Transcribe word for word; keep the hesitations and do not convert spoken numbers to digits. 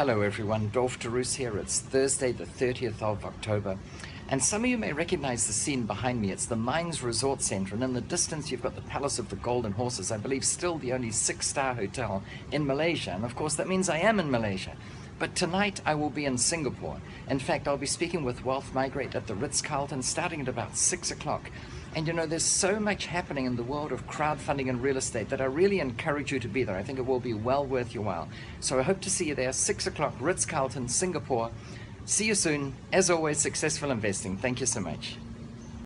Hello everyone, Dolf de Roos here. It's Thursday the thirtieth of October, and some of you may recognize the scene behind me. It's the Mines Resort Center, and in the distance you've got the Palace of the Golden Horses, I believe still the only six-star hotel in Malaysia, and of course that means I am in Malaysia. But tonight I will be in Singapore. In fact, I'll be speaking with Wealth Migrate at the Ritz-Carlton starting at about six o'clock. And you know, there's so much happening in the world of crowdfunding and real estate that I really encourage you to be there. I think it will be well worth your while. So I hope to see you there, six o'clock, Ritz-Carlton, Singapore. See you soon. As always, successful investing. Thank you so much.